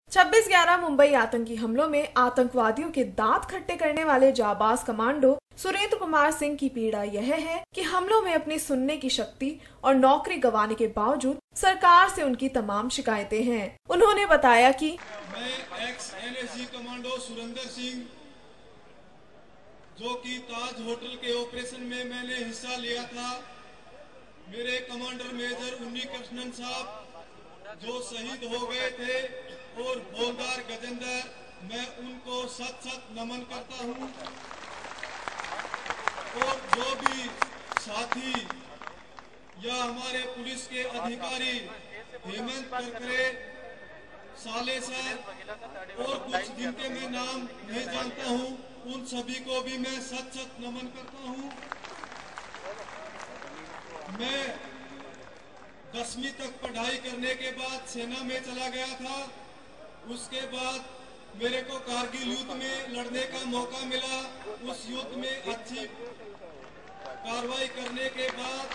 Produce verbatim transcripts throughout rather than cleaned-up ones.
छब्बीस ग्यारह मुंबई आतंकी हमलों में आतंकवादियों के दांत खट्टे करने वाले जाबाज कमांडो सुरेंद्र कुमार सिंह की पीड़ा यह है कि हमलों में अपनी सुनने की शक्ति और नौकरी गंवाने के बावजूद सरकार से उनकी तमाम शिकायतें हैं। उन्होंने बताया कि मैं ex N S G commando Surender Singh, जो कि ताज होटल के ऑपरेशन में मैंने हिस्सा लिया था, मेरे कमांडर मेजर उन्नी कृष्णन साहब जो शहीद हो गए थे और हवलदार गजेंद्र, मैं उनको सत सत नमन करता हूं। और जो भी साथी या हमारे पुलिस के अधिकारी हेमंत करकरे, साले सर और कुछ जिनके मैं नाम नहीं जानता हूं, उन सभी को भी मैं सत सत नमन करता हूं। मैं दसवीं तक पढ़ाई करने के बाद सेना में चला गया था। उसके बाद मेरे को कारगिल युद्ध में लड़ने का मौका मिला। उस युद्ध में अच्छी कार्रवाई करने के बाद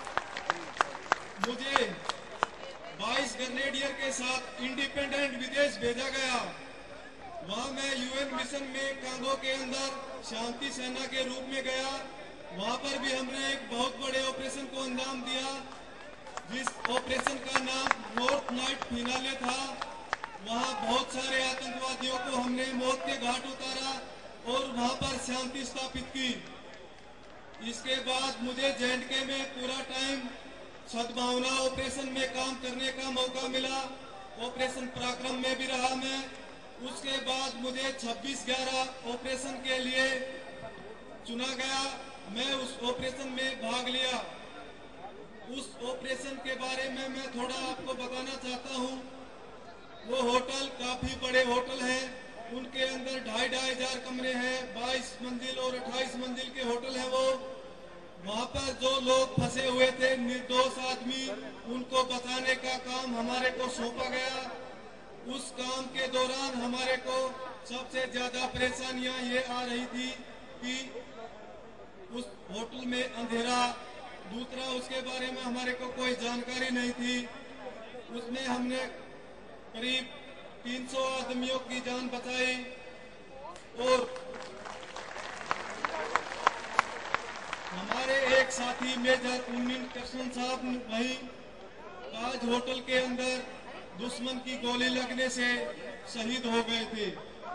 मुझे बाईस ग्रेनेडियर के साथ इंडिपेंडेंट विदेश भेजा गया। वहां मैं यूएन मिशन में कांगो के अंदर शांति सेना के रूप में गया। वहां पर भी हमने एक बहुत बड़े ऑपरेशन को अंजाम दिया, जिस ऑपरेशन का नाम नॉर्थ नाइट फिनाले था। वहां बहुत सारे आतंकवादियों को हमने मौत के घाट उतारा और वहां पर शांति स्थापित की। इसके बाद मुझे जे एंड के में पूरा टाइम सद्भावना ऑपरेशन में काम करने का मौका मिला। ऑपरेशन पराक्रम में भी रहा मैं। उसके बाद मुझे छब्बीस ग्यारह ऑपरेशन के लिए चुना गया। मैं उस ऑपरेशन में भाग लिया। उस ऑपरेशन के बारे में मैं थोड़ा आपको बताना चाहता हूं। वो होटल काफी बड़े होटल हैं, उनके अंदर ढाई ढाई हजार कमरे हैं। बाईस मंजिल और अट्ठाईस मंजिल के होटल हैं वो। वहां पर जो लोग फंसे हुए थे, निर्दोष आदमी, उनको बचाने का काम हमारे को सौंपा गया। उस काम के दौरान हमारे को सबसे ज्यादा परेशानियां ये आ रही थी कि उस होटल में अंधेरा, दूसरा उसके बारे में हमारे को कोई जानकारी नहीं थी। उसमें हमने करीब तीन सौ आदमियों की जान बचाई और हमारे एक साथी मेजर उन्नी कृष्णन साहब वहीं ताज होटल के अंदर दुश्मन की गोली लगने से शहीद हो गए थे।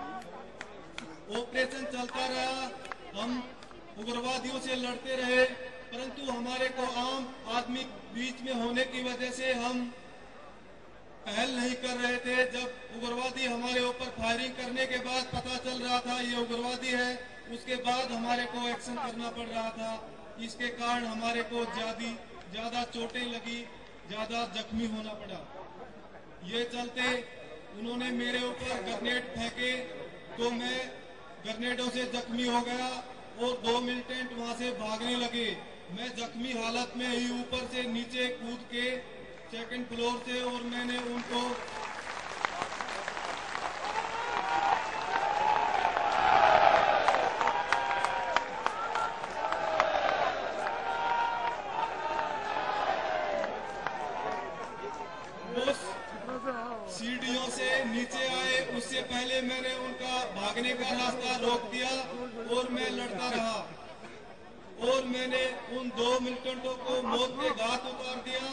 ऑपरेशन चलता रहा, हम उग्रवादियों से लड़ते रहे, परंतु हमारे को आम आदमी बीच में होने की वजह से हम पहल नहीं कर रहे थे। जब उग्रवादी हमारे ऊपर फायरिंग करने के बाद पता चल रहा था ये उग्रवादी है, उसके बाद हमारे को एक्शन करना पड़ रहा था। इसके कारण हमारे को ज्यादा ज्यादा चोटें लगी, ज्यादा जख्मी होना पड़ा। ये चलते उन्होंने मेरे ऊपर ग्रेनेड फेंके तो मैं ग्रेनेडों से जख्मी हो गया और दो मिलिटेंट वहां से भागने लगे। मैं जख्मी हालत में ही ऊपर से नीचे कूद के सेकंड फ्लोर से, और मैंने उनको उस सीढ़ियों से नीचे आए, उससे पहले मैंने उनका भागने का रास्ता रोक दिया और मैं लड़ता रहा और मैंने उन दो मिलिटेंटों को मौत के घाट उतार दिया।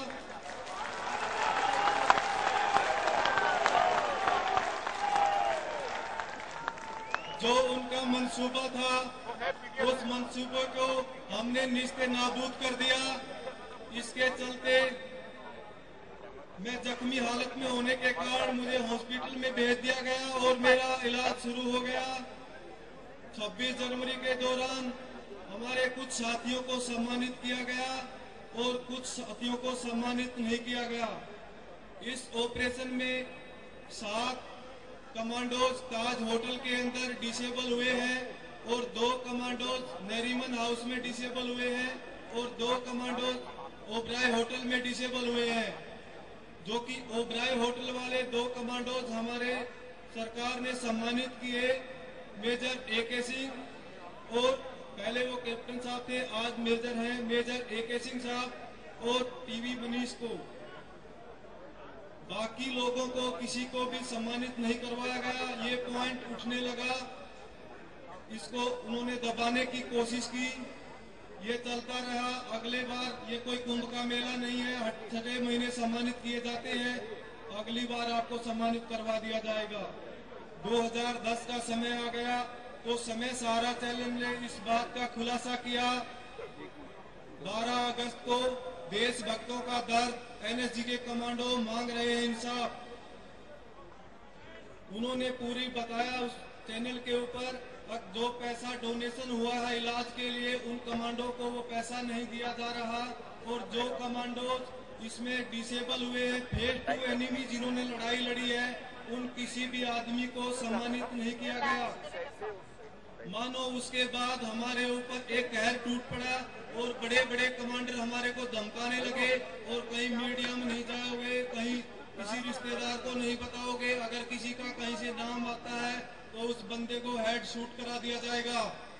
जो उनका मंसूबा था, उस मंसूबे को हमने निस्ते नाबूद कर दिया। इसके चलते मैं जख्मी हालत में होने के कारण मुझे हॉस्पिटल में भेज दिया गया और मेरा इलाज शुरू हो गया। छब्बीस जनवरी के दौरान हमारे कुछ साथियों को सम्मानित किया गया और कुछ साथियों को सम्मानित नहीं किया गया। इस ऑपरेशन में सात कमांडोज ताज होटल के अंदर डिसेबल हुए हैं और दो कमांडोज नरीमन हाउस में डिसेबल हुए हैं और दो कमांडोज ओबराय होटल में डिसेबल हुए हैं। जो कि ओबराय होटल वाले दो कमांडोज हमारे सरकार ने सम्मानित किए, मेजर ए के सिंह, और पहले वो कैप्टन साहब थे, आज मेजर हैं, मेजर ए के सिंह साहब और टीवी मनीष को। बाकी लोगों को किसी को भी सम्मानित नहीं करवाया गया। ये पॉइंट उठने लगा, इसको उन्होंने दबाने की कोशिश की, ये चलता रहा। अगले बार ये कोई कुंभ का मेला नहीं है, छठे महीने सम्मानित किए जाते हैं, अगली बार आपको सम्मानित करवा दिया जाएगा। दो हज़ार दस का समय आ गया तो समय सहारा चैनल ने इस बात का खुलासा किया। बारह अगस्त को देशभक्तों का दर्द, एनएसजी के कमांडो मांग रहे हैं इंसाफ। उन्होंने पूरी बताया उस चैनल के ऊपर। जो पैसा डोनेशन हुआ है इलाज के लिए, उन कमांडो को वो पैसा नहीं दिया जा रहा, और जो कमांडो इसमें डिसेबल हुए हैं, फेल टू एनिमी जिन्होंने लड़ाई लड़ी है, उन किसी भी आदमी को सम्मानित नहीं किया गया। मानो उसके बाद हमारे ऊपर एक कहर टूट पड़ा और बड़े बड़े कमांडर हमारे को धमकाने लगे, और कहीं मीडिया में नहीं जाओगे, कहीं किसी रिश्तेदार को नहीं बताओगे, अगर किसी का कहीं से नाम आता है तो उस बंदे को हेड शूट करा दिया जाएगा।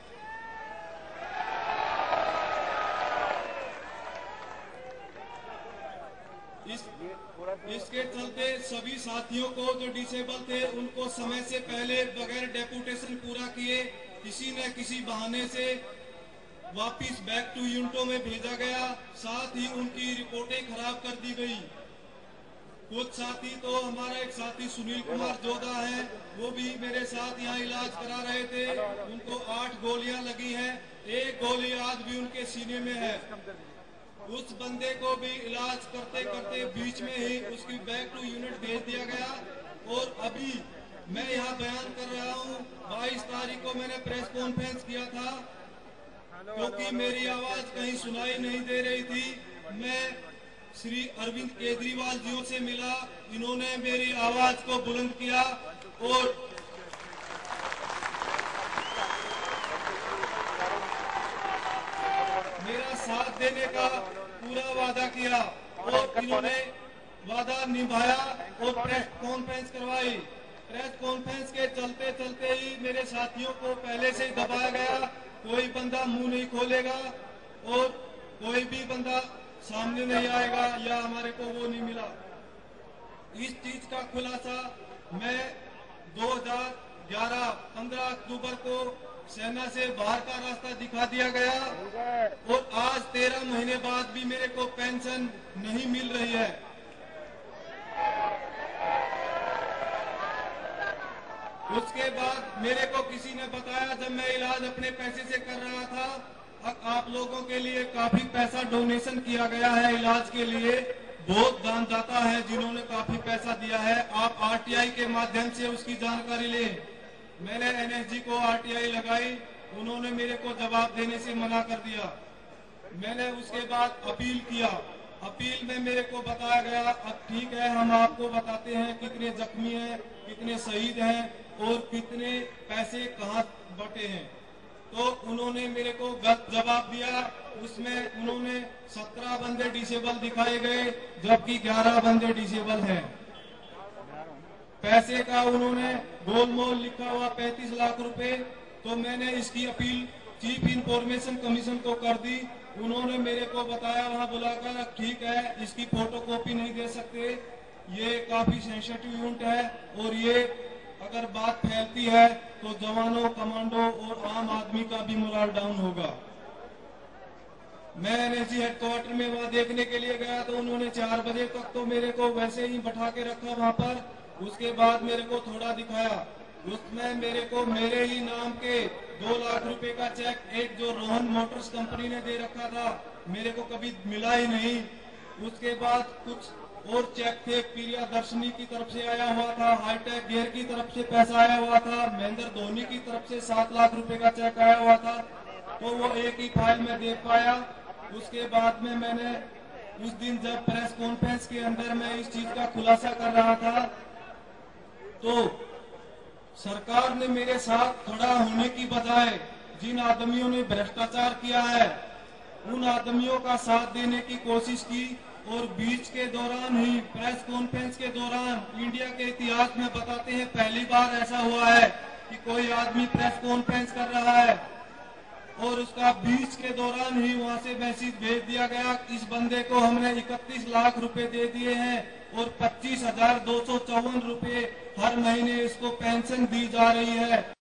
इस इसके चलते सभी साथियों को जो डिसेबल थे उनको समय से पहले बगैर डेपुटेशन पूरा किए किसी न किसी बहाने से वापिस बैक टू यूनिटों में भेजा गया। साथ ही उनकी रिपोर्टें खराब कर दी गई। कुछ साथी तो हमारा एक साथी सुनील कुमार जोधा है, वो भी मेरे साथ यहाँ इलाज करा रहे थे, उनको आठ गोलियां लगी हैं, एक गोली आज भी उनके सीने में है। उस बंदे को भी इलाज करते करते बीच में ही उसकी बैक टू यूनिट भेज दिया गया। और अभी मैं यहाँ बयान कर रहा हूँ, बाईस तारीख को मैंने प्रेस कॉन्फ्रेंस किया था, क्योंकि मेरी आवाज कहीं सुनाई नहीं दे रही थी। मैं श्री अरविंद केजरीवाल जियों से मिला, इन्होंने मेरी आवाज को बुलंद किया और मेरा साथ देने का पूरा वादा किया, और इन्होंने वादा निभाया और प्रेस कॉन्फ्रेंस करवाई। प्रेस कॉन्फ्रेंस के चलते चलते ही मेरे साथियों को पहले से दबाया गया, कोई बंदा मुंह नहीं खोलेगा और कोई भी बंदा सामने नहीं आएगा, या हमारे को वो नहीं मिला। इस चीज का खुलासा मैं दो हज़ार ग्यारह पंद्रह अक्टूबर को सेना से बाहर का रास्ता दिखा दिया गया, और आज तेरह महीने बाद भी मेरे को पेंशन नहीं मिल रही है। उसके बाद मेरे को किसी ने बताया, जब मैं इलाज अपने पैसे से कर रहा था, आप लोगों के लिए काफी पैसा डोनेशन किया गया है इलाज के लिए, बहुत दानदाता है जिन्होंने काफी पैसा दिया है, आप आरटीआई के माध्यम से उसकी जानकारी लें। मैंने एनएसजी को आरटीआई लगाई, उन्होंने मेरे को जवाब देने से मना कर दिया। मैंने उसके बाद अपील किया, अपील में मेरे को बताया गया, अब ठीक है हम आपको बताते हैं कितने जख्मी हैं, कितने शहीद हैं और कितने पैसे कहाँ बटे हैं। तो उन्होंने मेरे को गलत जवाब दिया, उसमें उन्होंने सत्रह बंदे डिसेबल दिखाए गए, जबकि ग्यारह बंदे डिसेबल हैं। पैसे का उन्होंने गोलमोल लिखा हुआ पैंतीस लाख रुपए। तो मैंने इसकी अपील चीफ इंफॉर्मेशन कमीशन को कर दी, उन्होंने मेरे को बताया वहां बुलाकर, ठीक है इसकी फोटोकॉपी नहीं दे सकते, ये काफी सेंसिटिव यूनिट है, और ये अगर बात फैलती है तो जवानों, कमांडो और आम आदमी का भी मोरल डाउन होगा। मैं एनएसजी हेडक्वार्टर में वहां देखने के लिए गया, तो उन्होंने चार बजे तक तो मेरे को वैसे ही बैठा के रखा वहां पर। उसके बाद मेरे को थोड़ा दिखाया, उसमें मेरे को मेरे ही नाम के दो लाख रुपए का चेक, एक जो रोहन मोटर्स कंपनी ने दे रखा था, मेरे को कभी मिला ही नहीं। उसके बाद कुछ और चेक थे, प्रियदर्शनी की तरफ से आया हुआ था, हाईटेक गियर की तरफ से पैसा आया हुआ था, महेंद्र धोनी की तरफ से सात लाख रुपए का चेक आया हुआ था, तो वो एक ही फाइल में देख पाया। उसके बाद में मैंने उस दिन जब प्रेस कॉन्फ्रेंस के अंदर मैं इस चीज का खुलासा कर रहा था, तो सरकार ने मेरे साथ खड़ा होने की बजाय जिन आदमियों ने भ्रष्टाचार किया है, उन आदमियों का साथ देने की कोशिश की, और बीच के दौरान ही प्रेस कॉन्फ्रेंस के दौरान इंडिया के इतिहास में बताते हैं पहली बार ऐसा हुआ है कि कोई आदमी प्रेस कॉन्फ्रेंस कर रहा है और उसका बीच के दौरान ही वहां से मैसेज भेज दिया गया, इस बंदे को हमने इकतीस लाख रुपए दे दिए हैं और पच्चीस हजार दो सौ चौवन रुपये हर महीने इसको पेंशन दी जा रही है।